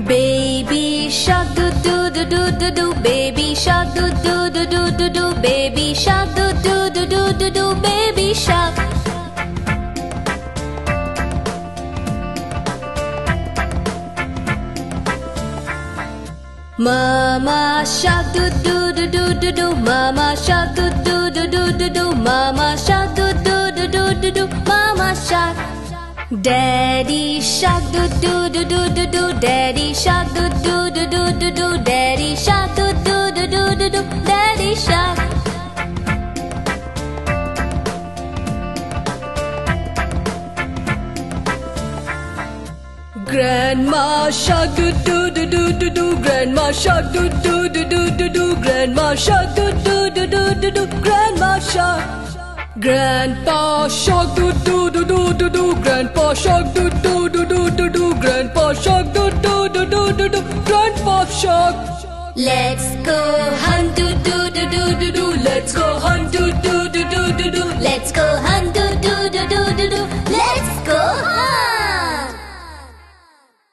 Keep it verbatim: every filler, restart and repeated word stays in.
Baby shark do do do do do do. Baby shark do do do do do do. Baby shark do do do do do do. Baby shark. Mama shark do do do do do do. Mama shark do do do do do do. Mama shark do do do do do do. Mama shark. Daddy shark do do do do do do. Daddy shark do do do do do do. Daddy shark do do do do do do. Daddy shark. Grandma shark do do do do do do. Grandma shark do do do do do do. Grandma shark do do do do do do. Grandma shark. Grandpa shark do do do do do do. Grandpa shark do do do do do do. Grandpa shark do do do do do do. Grandpa shark. Let's go